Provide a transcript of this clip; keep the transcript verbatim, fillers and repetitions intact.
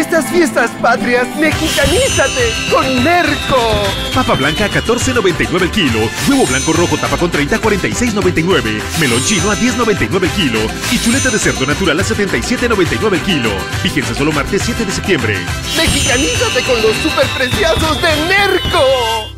estas fiestas patrias, mexicanízate con Nerco. Papa blanca a catorce noventa y nueve el kilo. Huevo blanco rojo tapa con treinta a cuarenta y seis noventa y nueve. Melón chino a diez noventa y nueve el kilo. Y chuleta de cerdo natural a setenta y siete noventa y nueve el kilo. Vigencia solo martes siete de septiembre. Mexicanízate con los superpreciosos de Nerco.